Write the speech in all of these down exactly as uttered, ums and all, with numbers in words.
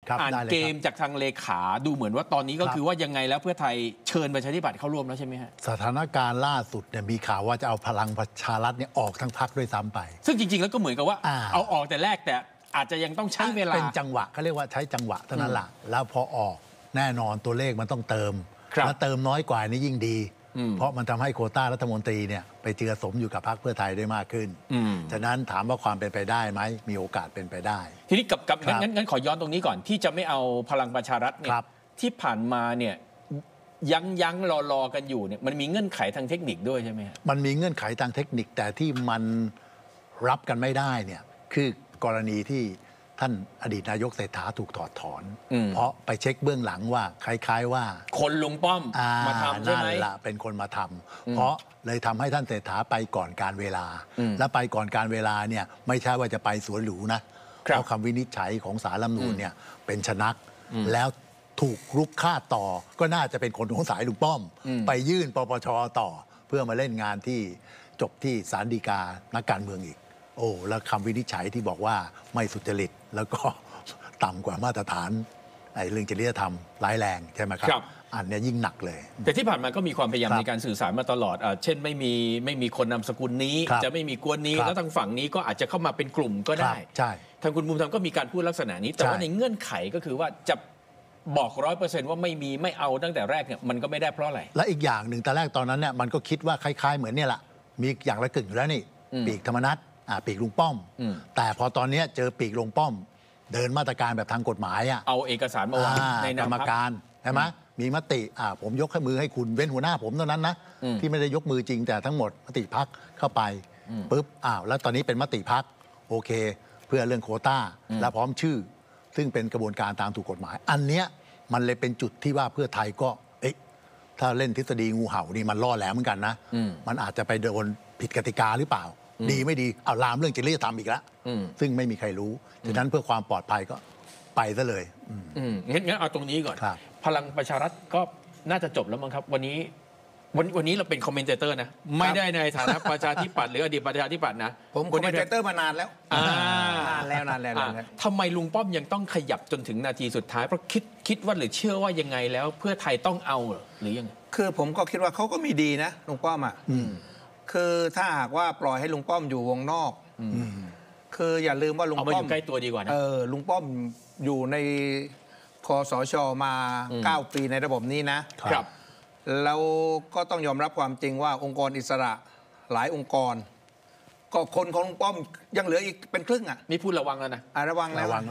อ่านเกมจากทางเลขาดูเหมือนว่าตอนนี้ก็คือว่ายังไงแล้วเพื่อไทยเชิญประชาธิปัตย์เข้าร่วมแล้วใช่ไหมฮะสถานการณ์ล่าสุดเนี่ยมีข่าวว่าจะเอาพลังประชารัฐเนี่ยออกทั้งพรรคด้วยซ้ำไปซึ่งจริงๆแล้วก็เหมือนกับว่าเอาออกแต่แรกแต่อาจจะยังต้องใช้เวลาเป็นจังหวะเขาเรียกว่าใช้จังหวะเท่านั้นแหละแล้วพอออกแน่นอนตัวเลขมันต้องเติมแล้วเติมน้อยกว่านี่ยิ่งดีเพราะมันทำให้โควต้ารัฐมนตรีเนี่ยไปเจือสมอยู่กับพรรคเพื่อไทยได้มากขึ้นฉะนั้นถามว่าความเป็นไปได้ไหมมีโอกาสเป็นไปได้ทีนี้กับกับงั้นงั้นขอย้อนตรงนี้ก่อนที่จะไม่เอาพลังประชารัฐเนี่ยที่ผ่านมาเนี่ยยั้งยั้งรอรอกันอยู่เนี่ยมันมีเงื่อนไขทางเทคนิคด้วยใช่ไหมมันมีเงื่อนไขทางเทคนิคแต่ที่มันรับกันไม่ได้เนี่ยคือกรณีที่ท่านอดีตนายกเศรษฐาถูกถอดถอนเพราะไปเช็คเบื้องหลังว่าคล้ายๆว่าคนลุงป้อมมาทำใช่ไหมนั่นแหละเป็นคนมาทำเพราะเลยทำให้ท่านเศรษฐาไปก่อนการเวลาและไปก่อนการเวลาเนี่ยไม่ใช่ว่าจะไปสวนหรูนะเพราะคำวินิจฉัยของศาลรัฐธรรมนูญเนี่ยเป็นชนักแล้วถูกรุกคาดต่อก็น่าจะเป็นคนของสายลุงป้อมไปยื่นปปชต่อเพื่อมาเล่นงานที่จบที่ศาลฎีกานักการเมืองอีกโอ้แล้วคำวินิจฉัยที่บอกว่าไม่สุจริตแล้วก็ต่ำกว่ามาตรฐานไอ้เรื่องจริยธรรมร้ายแรงใช่ไหมครับอันนี้ยิ่งหนักเลยแต่ที่ผ่านมาก็มีความพยายามในการสื่อสารมาตลอดเช่นไม่มีไม่มีคนนามสกุลนี้จะไม่มีกวนนี้แล้วทางฝั่งนี้ก็อาจจะเข้ามาเป็นกลุ่มก็ได้ใช่ทางคุณภูมิธรรมก็มีการพูดลักษณะนี้แต่ว่าในเงื่อนไขก็คือว่าจะบอกร้อยเปอร์เซ็นต์ว่าไม่มีไม่เอาตั้งแต่แรกเนี่ยมันก็ไม่ได้เพราะอะไรและอีกอย่างหนึ่งแต่แรกตอนนั้นเนี่ยมันก็คิดว่าคล้ายๆเหมือนเนี่ยแหละมีอย่างละกึ่งอยู่แล้วนี่ปีกธรรมนัสปีกลุงป้อมแต่พอตอนนี้เจอปีกลุงป้อมเดินมาตรการแบบทางกฎหมายอ่ะเอาเอกสารมาวางในกรรมการใช่ไหมมีมติอ่าผมยกมือให้คุณเว้นหัวหน้าผมเท่านั้นนะที่ไม่ได้ยกมือจริงแต่ทั้งหมดมติพักเข้าไปปุ๊บอ้าวแล้วตอนนี้เป็นมติพักโอเคเพื่อเรื่องโควต้าและพร้อมชื่อซึ่งเป็นกระบวนการตามถูกกฎหมายอันเนี้ยมันเลยเป็นจุดที่ว่าเพื่อไทยก็เอ๊ะถ้าเล่นทฤษฎีงูเห่านี่มันล่อแหลมเหมือนกันนะมันอาจจะไปโดนผิดกติกาหรือเปล่าดีไม่ดีเอาลามเรื่องจริยธรรมอีกแล้วซึ่งไม่มีใครรู้ฉะนั้นเพื่อความปลอดภัยก็ไปซะเลยงั้นงั้นเอาตรงนี้ก่อนพลังประชารัฐก็น่าจะจบแล้วมั้งครับวันนี้วันวันนี้เราเป็นคอมเมนเตอร์นะไม่ได้ในฐานะประชาธิปัตย์หรืออดีตประชาธิปัตย์นะผมคอมเมนเตอร์มานานแล้วนานแล้วนานแล้วทำไมลุงป้อมยังต้องขยับจนถึงนาทีสุดท้ายเพราะคิดคิดว่าหรือเชื่อว่ายังไงแล้วเพื่อไทยต้องเอาหรือยังคือผมก็คิดว่าเขาก็มีดีนะลุงป้อมอ่ะคือถ้าหากว่าปล่อยให้ลุงป้อมอยู่วงนอกคืออย่าลืมว่าลุงป้อมเอามาอยู่ใกล้ตัวดีกว่านะเออลุงป้อมอยู่ในคสช.มาเก้าปีในระบบนี้นะครับแล้วก็ต้องยอมรับความจริงว่าองค์กรอิสระหลายองค์กรก็คนของลุงป้อมยังเหลืออีกเป็นครึ่งอ่ะนี่พูดระวังแล้วนะระวังแล้วระวัง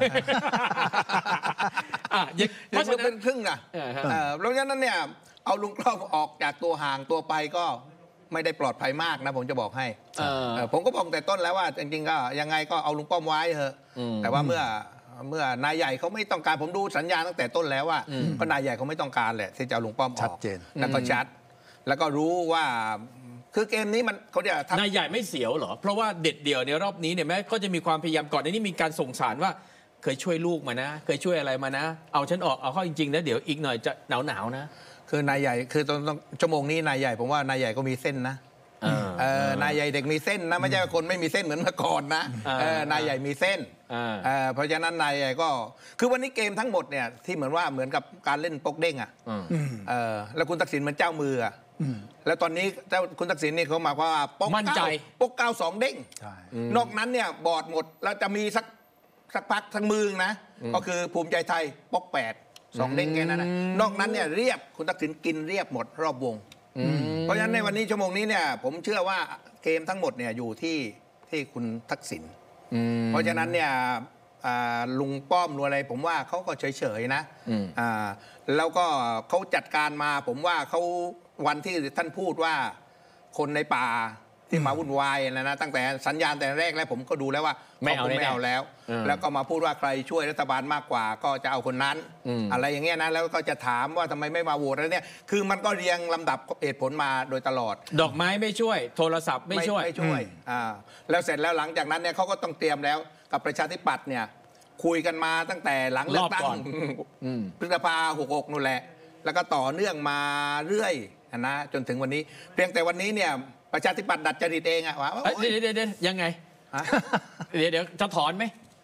เพราะฉะนั้นเป็นครึ่งอ่ะเพราะฉะนั้นเนี่ยเอาลุงป้อมออกจากตัวห่างตัวไปก็ไม่ได้ปลอดภัยมากนะผมจะบอกให้ผมก็บอกแต่ต้นแล้วว่าจริงๆก็ยังไงก็เอาลุงป้อมไว้เถอะแต่ว่าเมื่อเมื่อนายใหญ่เขาไม่ต้องการผมดูสัญญาณตั้งแต่ต้นแล้วว่าก็นายใหญ่เขาไม่ต้องการแหละที่จะเอาลุงป้อมออกชัดเจนแล้วก็ชัดแล้วก็รู้ว่าคือเกมนี้มันเขาจะนายใหญ่ไม่เสียวเหรอเพราะว่าเด็ดเดี่ยวในรอบนี้เนี่ยแม้ก็จะมีความพยายามก่อนในนี้มีการส่งสารว่าเคยช่วยลูกมานะเคยช่วยอะไรมานะเอาฉันออกเอาเข้าจริงๆนะเดี๋ยวอีกหน่อยจะหนาวหนาวนะคือนายใหญ่คือตอนชั่วโมงนี้นายใหญ่ผมว่านายใหญ่ก็มีเส้นนะนายใหญ่เด็กมีเส้นนะไม่ใช่คนไม่มีเส้นเหมือนเมื่อก่อนนะนายใหญ่มีเส้นเพราะฉะนั้นนายใหญ่ก็คือวันนี้เกมทั้งหมดเนี่ยที่เหมือนว่าเหมือนกับการเล่นปกเด้งอ่ะแล้วคุณทักษิณเหมือนเจ้ามืออ่ะแล้วตอนนี้เจ้าคุณทักษิณนี่เขามาว่าปกเก้าปกเก้าสองเด้งนอกนั้นเนี่ยบอดหมดแล้วจะมีสักสักพักทั้งมือนะก็คือภูมิใจไทยปกแปดสองเด้งแค่นั้นนะนอกนั้นเนี่ยเรียบคุณทักษิณกินเรียบหมดรอบวงเพราะฉะนั้นในวันนี้ชั่วโมงนี้เนี่ยผมเชื่อว่าเกมทั้งหมดเนี่ยอยู่ที่ที่คุณทักษิณเพราะฉะนั้นเนี่ยลุงป้อมหรืออะไรผมว่าเขาก็เฉยๆนะแล้วก็เขาจัดการมาผมว่าเขาวันที่ท่านพูดว่าคนในป่าที่มาวุ่นวายนะนะตั้งแต่สัญญาณแต่แรกแล้วผมก็ดูแล้วว่าไม่เอาไม่เอาแล้วแล้วก็มาพูดว่าใครช่วยรัฐบาลมากกว่าก็จะเอาคนนั้นอะไรอย่างเงี้ยนะแล้วก็จะถามว่าทำไมไม่มาโหวตอะไรเนี่ยคือมันก็เรียงลำดับเหตุผลมาโดยตลอดดอกไม้ไม่ช่วยโทรศัพท์ไม่ช่วยไม่ช่วยอ่าแล้วเสร็จแล้วหลังจากนั้นเนี่ยเขาก็ต้องเตรียมแล้วกับประชาธิปัตย์เนี่ยคุยกันมาตั้งแต่หลังเลือกตั้งพฤษภาหกหกนู่นแหละแล้วก็ต่อเนื่องมาเรื่อยนะจนถึงวันนี้เพียงแต่วันนี้เนี่ยประชาธิปัตย์ดัดจริตเองอะว่าเดี๋ยวเดี๋ยวยังไงเดี๋ยวเดี๋ยวจะถอนไหม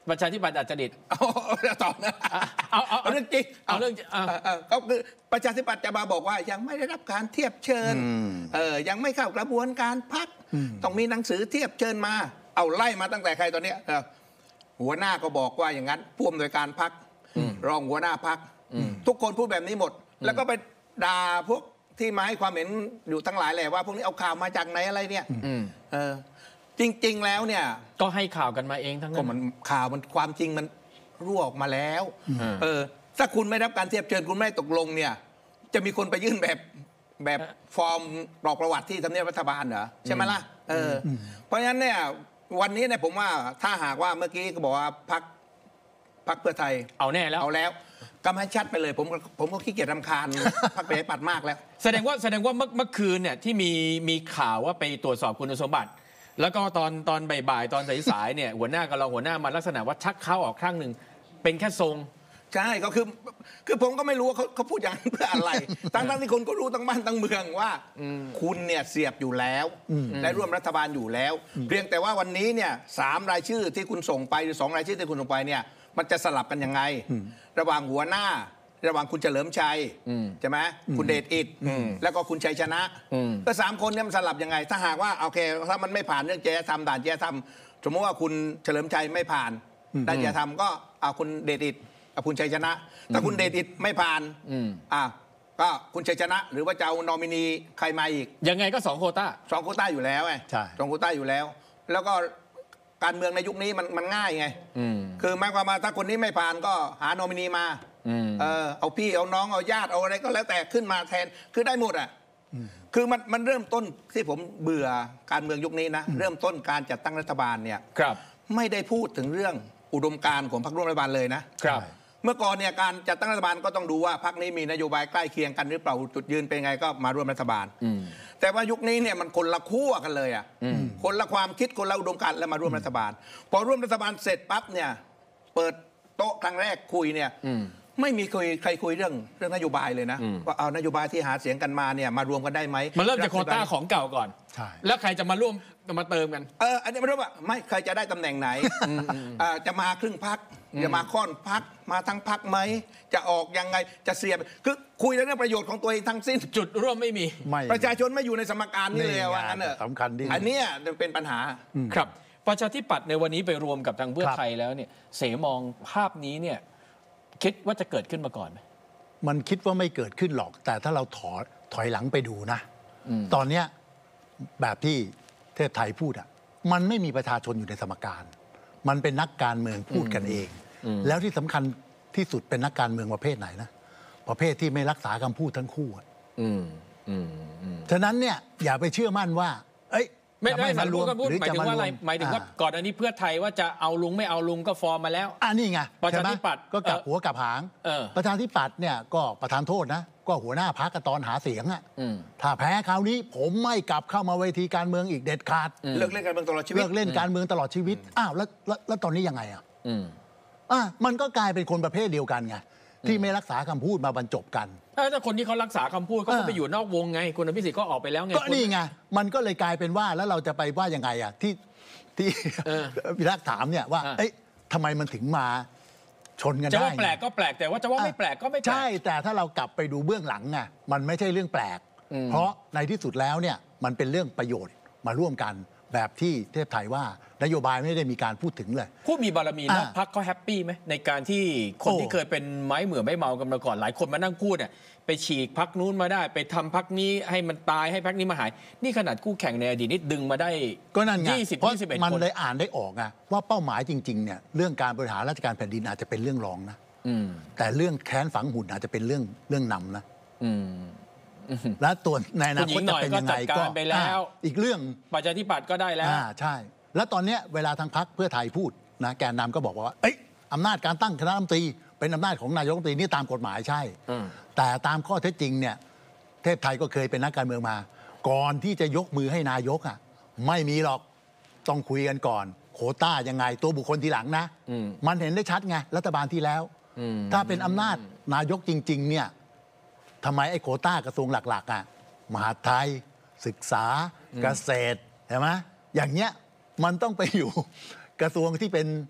ประชาธิปัตย์ดัดจริตเอาเอาต่อนะเอาเอาเอาเรื่องจริงเอาเรื่องอ่ะเออก็คือประชาธิปัตย์จะมาบอกว่ายังไม่ได้รับการเทียบเชิญเออยังไม่เข้ากระบวนการพักต้องมีหนังสือเทียบเชิญมา เอาไล่มาตั้งแต่ใครตอนเนี้ยเออหัวหน้าก็บอกว่าอย่างนั้นผู้อำนวยการพักรองหัวหน้าพักทุกคนพูดแบบนี้หมด แล้วก็ไปด่าพวกที่มาให้ความเห็นอยู่ทั้งหลายแหละว่าพวกนี้เอาข่าวมาจากไหนอะไรเนี่ยเออจริง ๆ แล้วเนี่ยก็ให้ข่าวกันมาเองทั้งนั้ก็นมันข่าวมันความจริงมันรั่วออกมาแล้วเออถ้าคุณไม่รับการเทียบเชิญคุณไม่ตกลงเนี่ยจะมีคนไปยื่นแบบแบบฟอร์มกรอกประวัติที่ทำเนียบรัฐบาลเหรอใช่ไหมล่ะเออเพราะฉะนั้นเนี่ยวันนี้เนี่ยผมว่าถ้าหากว่าเมื่อกี้ก็บอกว่าพักพักเพื่อไทยเอาแน่แล้วเอาแล้วกำให้ชัดไปเลยผมผมก็ขี้เกียจรำคาญ พักประชาธิปัตย์มากแล้วแสดงว่าแสดงว่าเมื่อเมื่อคืนเนี่ยที่มีมีข่าวว่าไปตรวจสอบคุณสมบัติ แล้วก็ตอนตอนบ่ายๆตอนสายๆเนี่ยหัวหน้ากับรองหัวหน้ามาลักษณะว่าชักเข้าออกข้างหนึ่งเป็นแค่ทรงใช่ก็คือคือผมก็ไม่รู้ว่าเขาเขาพูดอย่างนั้นเพื่ออะไร ทั้งทั้งที่คนก็รู้ทั้งบ้านทั้งเมืองว่าคุณเนี่ยเสียบอยู่แล้วและร่วมรัฐบาลอยู่แล้ว เพียงแต่ว่าวันนี้เนี่ยสามรายชื่อที่คุณส่งไปหรือสองรายชื่อที่คุณส่งไปเนี่ยมันจะสลับกันยังไง ระหว่างหัวหน้า ระหว่างคุณเฉลิมชัยใช่ไหมคุณเดชอิฐแล้วก็คุณชัยชนะก็สามคนเนี่ยมันสลับยังไง ถ้าหากว่าโอเคถ้ามันไม่ผ่านเรื่องจริยธรรมด่านจริยธรรมสมมติว่าคุณเฉลิมชัยไม่ผ่านด่านจริยธรรมก็เอาคุณเดชอิฐเอาคุณชัยชนะ ถ้าคุณเดชอิฐไม่ผ่านอ่ะก็คุณชัยชนะ หรือว่าจะเอานอมินีใครมาอีกยังไงก็สองโควต้าสองโควต้าอยู่แล้วไงใช่สองโควต้าอยู่แล้ว แล้วก็การเมืองในยุคนี้มันมันง่ายไงคือหมายความว่าถ้าคนนี้ไม่ผ่านก็หานอมินีมาเออเอาพี่เอาน้องเอาญาติเอาอะไรก็แล้วแต่ขึ้นมาแทนคือได้หมดอ่ะคือมันมันเริ่มต้นที่ผมเบื่อการเมืองยุคนี้นะเริ่มต้นการจัดตั้งรัฐบาลเนี่ยครับไม่ได้พูดถึงเรื่องอุดมการณ์ของพรรคร่วมรัฐบาลเลยนะครับเมื่อก่อนเนี่ยการจัดตั้งรัฐบาลก็ต้องดูว่าพรรคนี้มีนโยบายใกล้เคียงกันหรือเปล่าจุดยืนเป็นไงก็มาร่วมรัฐบาลแต่ว่ายุคนี้เนี่ยมันคนละขั้วกันเลยอ่ะคนละความคิดคนละอุดมการณ์แล้วมาร่วมรัฐบาลพอร่วมรัฐบาลเสร็จปั๊บเนี่ยเปิดโต๊ะครั้งแรกคุยเนี่ยไม่มีคุยใครคุยเรื่องเรื่องนโยบายเลยนะว่าเอานโยบายที่หาเสียงกันมาเนี่ยมารวมกันได้ไหมมันเริ่มจากโควต้าของเก่าก่อนใช่แล้วใครจะมาร่วมมาเติมกันเอออันนี้ไม่รู้ว่าไม่ใครจะได้ตำแหน่งไหนจะมาครึ่งพักจะมาค่อนพักมาทั้งพักไหมจะออกยังไงจะเสียบคือคุยเรื่องประโยชน์ของตัวเองทั้งสิ้นจุดร่วมไม่มีประชาชนไม่อยู่ในสมการนี้เลยว่างั้นเนอะสำคัญดีอันนี้เป็นปัญหาครับประชาธิปัตย์ในวันนี้ไปรวมกับทางเพื่อไทยแล้วเนี่ยเสมองภาพนี้เนี่ยคิดว่าจะเกิดขึ้นมาก่อนไหมมันคิดว่าไม่เกิดขึ้นหรอกแต่ถ้าเราถอยถอยหลังไปดูนะตอนเนี้ยแบบที่เทพไทยพูดอ่ะมันไม่มีประชาชนอยู่ในสมการมันเป็นนักการเมืองพูดกันเองแล้วที่สำคัญที่สุดเป็นนักการเมืองประเภทไหนนะประเภทที่ไม่รักษาคำพูดทั้งคู่อ่ะฉะนั้นเนี่ยอย่าไปเชื่อมั่นว่าเอ้ยไม่ไม่มารวมหมายถึงว่าอะไรหมายถึงว่าก่อนอันนี้เพื่อไทยว่าจะเอาลุงไม่เอาลุงก็ฟอร์มมาแล้วอ่านี่ไงประชาธิปัตย์ก็กลับหัวกลับหางประชาธิปัตย์เนี่ยก็ประธานโทษนะก็หัวหน้าพรรคตอนหาเสียงอ่ะถ้าแพ้คราวนี้ผมไม่กลับเข้ามาเวทีการเมืองอีกเด็ดขาดเลิกเล่นการเมืองตลอดชีวิตเลิกเล่นการเมืองตลอดชีวิตอ้าวแล้วแล้วตอนนี้ยังไงอ่ะอ่ะมันก็กลายเป็นคนประเภทเดียวกันไงที่ไม่รักษาคำพูดมาบรรจบกันถ้าคนที่เขารักษาคำพูดเขาไปอยู่นอกวงไงคุณอภิสิทธิ์ก็ออกไปแล้วไงก็นี่ไงมันก็เลยกลายเป็นว่าแล้วเราจะไปว่ายังไงอ่ะที่ที่พี่รักถามเนี่ยว่าเอ๊ะทำไมมันถึงมาชนกันได้จะว่าแปลกก็แปลกแต่ว่าจะว่าไม่แปลกก็ไม่แปลกใช่แต่ถ้าเรากลับไปดูเบื้องหลังอ่ะมันไม่ใช่เรื่องแปลกเพราะในที่สุดแล้วเนี่ยมันเป็นเรื่องประโยชน์มาร่วมกันแบบที่เทพไทยว่านโยบายไม่ได้มีการพูดถึงเลยผู้มีบารมีแล้วพรรคเขาแฮปปี้ไหมในการที่คนที่เคยเป็นไม้เหมือไม่เมากันมาก่อนหลายคนมานั่งพูดเนี่ยไปฉีกพรรคนู้นมาได้ไปทำพรรคนี้ให้มันตายให้พรรคนี้มาหายนี่ขนาดคู่แข่งในอดีตนี่ดึงมาได้ก็นั่นไงยี่สิบ ยี่สิบเอ็ดคนมันเลยอ่านได้ออกไงว่าเป้าหมายจริงๆเนี่ยเรื่องการบริหารราชการแผ่นดินอาจจะเป็นเรื่องรองนะแต่เรื่องแค้นฝังหุ่นอาจจะเป็นเรื่องเรื่องนำนะและตัวในอนาคตจะเป็นยังไงก็ไปแล้วอีกเรื่องประชาธิปัตย์ก็ได้แล้วอ่าใช่แล้วตอนนี้เวลาทางพรรคเพื่อไทยพูดนะแกนนำก็บอกว่าเอ้ยอำนาจการตั้งคณะรัฐมนตรีเป็นอำนาจของนายกรัฐมนตรีนี่ตามกฎหมายใช่แต่ตามข้อเท็จจริงเนี่ยเทพไทยก็เคยเป็นนักการเมืองมาก่อนที่จะยกมือให้นายกอ่ะไม่มีหรอกต้องคุยกันก่อนโควต้ายังไงตัวบุคคลทีหลังนะมันเห็นได้ชัดไงรัฐบาลที่แล้วถ้าเป็นอำนาจนายกจริงๆเนี่ยทำไมไอ้โควต้ากระทรวงหลักๆอ่ะมหาดไทยศึกษาเกษตรใช่ไหมอย่างเงี้ยมันต้องไปอยู่กระทรวงที่เป็น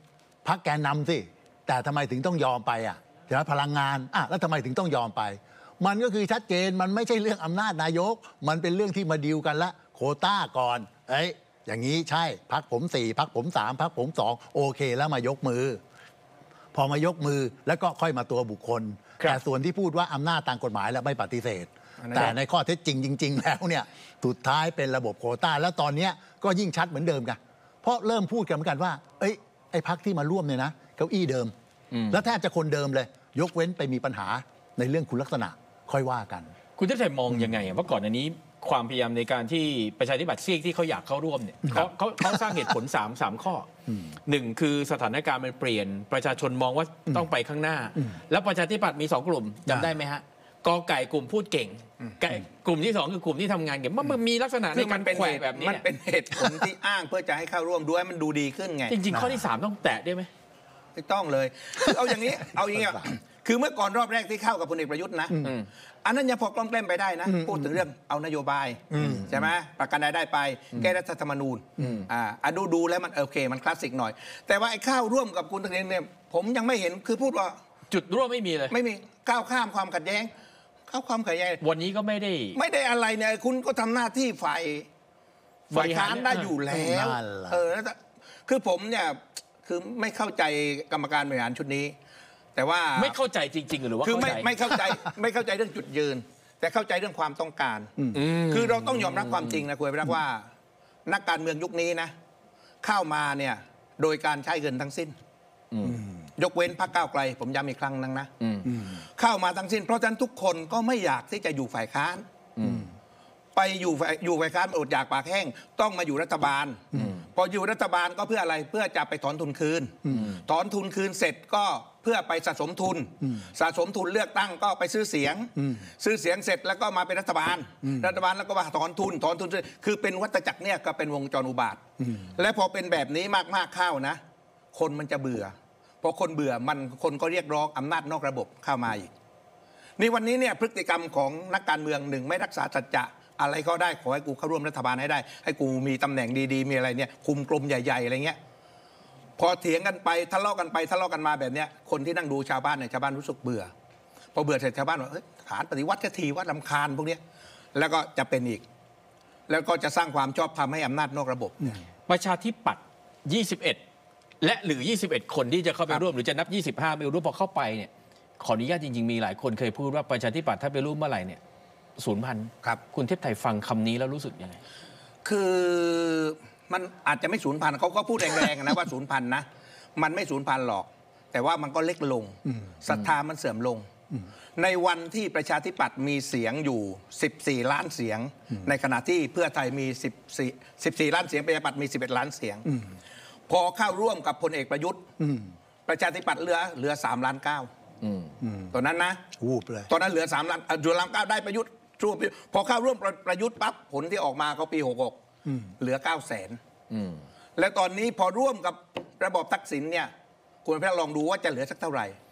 พรรคแกนนำสิแต่ทำไมถึงต้องยอมไปอ่ะใช่ไหมพลังงานอ่ะแล้วทำไมถึงต้องยอมไป มันก็คือชัดเจนมันไม่ใช่เรื่องอำนาจนายกมันเป็นเรื่องที่มาดีลกันละโควต้าก่อนเอ้ยอย่างนี้ใช่พรรคผมสี่พรรคผมสามพรรคผมสองโอเคแล้วมายกมือ พอมายกมือแล้วก็ค่อยมาตัวบุคคลแต่ส่วนที่พูดว่าอำนาจตามกฎหมายแล้วไม่ปฏิเสธแต่ในข้อเท็จจริงจริงๆแล้วเนี่ยสุดท้ายเป็นระบบโควต้าแล้วตอนนี้ก็ยิ่งชัดเหมือนเดิมกันเพราะเริ่มพูดกันเหมือนกันว่าเอ้ยไอ้พรรคที่มาร่วมเนี่ยนะเก้าอี้เดิมแล้วแทบจะคนเดิมเลยยกเว้นไปมีปัญหาในเรื่องคุณลักษณะค่อยว่ากันคุณทิพย์ชัยมองยังไงว่าก่อนอันนี้ความพยายามในการที่ประชาธิปัตย์ซีกที่เขาอยากเข้าร่วมเนี่ยเขาเขาเขาสร้างเหตุผลสามสามข้อหนึ่งคือสถานการณ์มันเปลี่ยนประชาชนมองว่าต้องไปข้างหน้าแล้วประชาธิปัตย์มีสองกลุ่มจำได้ไหมฮะกอไก่กลุ่มพูดเก่งไก่กลุ่มที่สองคือกลุ่มที่ทำงานเก่งมันมีลักษณะในการแขวะแบบนี้มันเป็นเหตุผลที่อ้างเพื่อจะให้เข้าร่วมด้วยมันดูดีขึ้นไงจริงๆข้อที่สามต้องแตะได้ไหมไม่ต้องเลยเอาอย่างนี้เอาอย่างนี้คือเมื่อก่อนรอบแรกที่เข้ากับพลเอกประยุทธ์นะอันนั้นยังพอกล้อมแกล้มไปได้นะพูดถึงเรื่องเอานโยบายใช่ไหมประกันรายได้ไปแก้รัฐธรรมนูญอ่าดูดูแล้วมันโอเคมันคลาสสิกหน่อยแต่ว่าไอ้ข้าวร่วมกับคุณทักษิณเนี่ยผมยังไม่เห็นคือพูดว่าจุดร่วมไม่มีเลยไม่มีก้าวข้ามความขัดแย้งข้าวความขัดแย้งวันนี้ก็ไม่ได้ไม่ได้อะไรเนี่ยคุณก็ทำหน้าที่ฝ่ายฝ่ายค้านได้อยู่แล้วเออแล้วคือผมเนี่ยคือไม่เข้าใจกรรมการบริหารชุดนี้แต่ว่าไม่เข้าใจจริงๆหรือว่าคือไม่ไม่เข้าใจไม่เข้าใจเรื่องจุดยืนแต่เข้าใจเรื่องความต้องการคือเราต้องยอมรับความจริงนะคุณไปรักว่านักการเมืองยุคนี้นะเข้ามาเนี่ยโดยการใช้เงินทั้งสิ้นยกเว้นพรรคก้าวไกลผมย้ำอีกครั้งนึงนะเข้ามาทั้งสิ้นเพราะฉะนั้นทุกคนก็ไม่อยากที่จะอยู่ฝ่ายค้านไปอยู่อยู่ฝ่ายค้านอดอยากปากแห้งต้องมาอยู่รัฐบาลพออยู่รัฐบาลก็เพื่ออะไรเพื่อจะไปถอนทุนคืนถอนทุนคืนเสร็จก็เพื่อไปสะสมทุนสะสมทุนเลือกตั้งก็ไปซื้อเสียงซื้อเสียงเสร็จแล้วก็มาเป็นรัฐบาลรัฐบาลแล้วก็มาถอนทุนถอนทุนคือเป็นวัฏจักรเนี่ยก็เป็นวงจรอุบาทและพอเป็นแบบนี้มากๆเข้านะคนมันจะเบื่อพอคนเบื่อมันคนก็เรียกร้องอำนาจนอกระบบเข้ามาอีกนี่วันนี้เนี่ยพฤติกรรมของนักการเมืองหนึ่งไม่รักษาสัจจะอะไรก็ได้ขอให้กูเข้าร่วมรัฐบาลให้ได้ให้กูมีตำแหน่งดีๆมีอะไรเนี่ยคุมกลมใหญ่ๆอะไรเงี้ยพอเถียงกันไปทะเลาะกันไปทะเลาะกันมาแบบเนี้ยคนที่นั่งดูชาวบ้านเนี่ยชาวบ้านรู้สึกเบื่อพอเบื่อเสร็จชาวบ้านบอกเฮ้ยฐานปฏิวัติทีวัดลำคาญพวกเนี้ยแล้วก็จะเป็นอีกแล้วก็จะสร้างความชอบธรรมให้อำนาจนอกระบบประชาธิปัตย์ยี่สิบเอ็ดและหรือยี่สิบเอ็ดคนที่จะเข้าไปร่วมหรือจะนับยี่สิบห้าไม่รู้พอเข้าไปเนี่ยขออนุญาตจริงๆมีหลายคนเคยพูดว่าประชาธิปัตย์ถ้าไปร่วมเมื่อไหร่เนี่ยศูนย์พันครับคุณเทพไทยฟังคำนี้แล้วรู้สึกยังไงคือมันอาจจะไม่ศูนย์พันเขาก็พูดแรงๆนะว่าศูนย์พันนะมันไม่ศูนย์พันหรอกแต่ว่ามันก็เล็กลงศรัทธามันเสื่อมลงในวันที่ประชาธิปัตย์มีเสียงอยู่สิบสี่ล้านเสียงในขณะที่เพื่อไทยมีสิบสี่ สิบสี่ล้านเสียงประชาธิปัตย์มีสิบเอ็ดล้านเสียงพอเข้าร่วมกับพลเอกประยุทธ์ประชาธิปัตย์เหลือเหลือสามล้านเก้าตอนนั้นนะวูบเลยตอนนั้นเหลือสามล้านเหลือล้านเก้าได้ประยุทธ์พอเข้าร่วมประยุทธ์ปั๊บผลที่ออกมาเขาปีหกหกเหลือเก้าแสนแล้วตอนนี้พอร่วมกับระบอบทักษิณเนี่ยคุณพระลองดูว่าจะเหลือสักเท่าไหร่